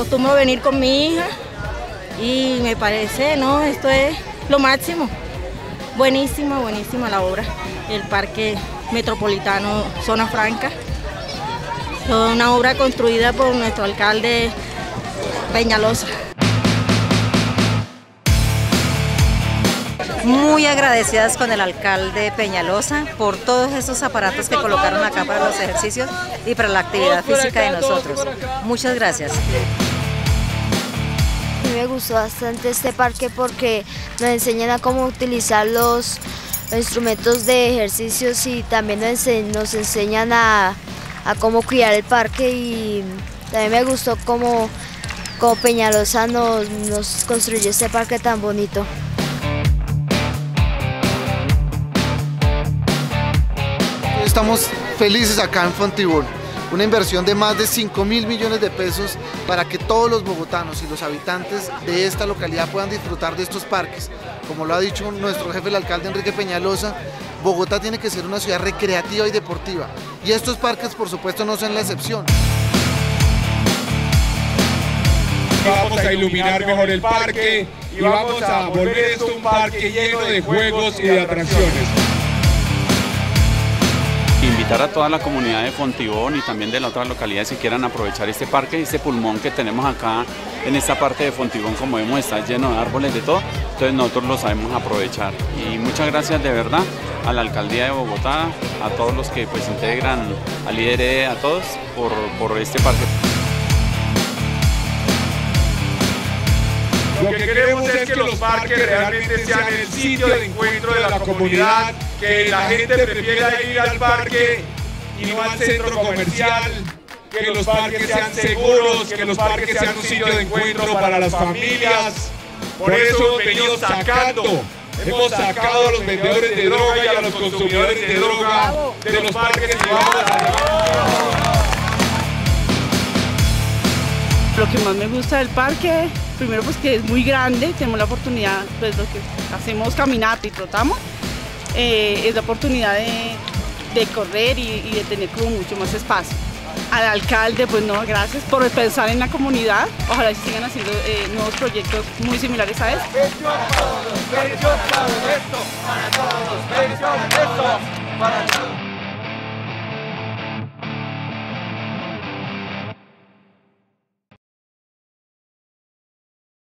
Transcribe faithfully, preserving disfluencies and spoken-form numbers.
acostumbro venir con mi hija y me parece, no, esto es lo máximo. Buenísima, buenísima la obra. El Parque Metropolitano Zona Franca. Es una obra construida por nuestro alcalde Peñalosa. Muy agradecidas con el alcalde Peñalosa por todos estos aparatos que colocaron acá para los ejercicios y para la actividad física de nosotros. Muchas gracias. A mí me gustó bastante este parque porque nos enseñan a cómo utilizar los instrumentos de ejercicios y también nos, nos enseñan a, a cómo cuidar el parque, y también me gustó cómo, cómo Peñalosa nos, nos construyó este parque tan bonito. Estamos felices acá en Fontibón, una inversión de más de cinco mil millones de pesos para que todos los bogotanos y los habitantes de esta localidad puedan disfrutar de estos parques. Como lo ha dicho nuestro jefe, el alcalde Enrique Peñalosa, Bogotá tiene que ser una ciudad recreativa y deportiva, y estos parques por supuesto no son la excepción. Vamos a iluminar mejor el parque y vamos a volver esto un parque lleno de juegos y de atracciones. Invitar a toda la comunidad de Fontibón y también de las otras localidades que quieran aprovechar este parque, este pulmón que tenemos acá en esta parte de Fontibón, como vemos, está lleno de árboles, de todo, entonces nosotros lo sabemos aprovechar. Y muchas gracias de verdad a la Alcaldía de Bogotá, a todos los que pues integran, al líder, a todos, por, por este parque. Lo que queremos es que los parques realmente sean el sitio de encuentro de la comunidad, que la gente prefiera ir al parque y no al centro comercial, que los parques sean seguros, que los parques sean un sitio de encuentro para las familias. Por eso hemos venido sacando, hemos sacado a los vendedores de droga y a los consumidores de droga de los parques y vamos a... Lo que más me gusta del parque, primero pues que es muy grande, tenemos la oportunidad, pues lo que hacemos caminata y trotamos, eh, es la oportunidad de, de correr y, y de tener como mucho más espacio. Al alcalde, pues no, gracias por pensar en la comunidad, ojalá se sigan haciendo eh, nuevos proyectos muy similares a este. Pensión para todos, pensión para todos, para todos, pensión, eso, para todos.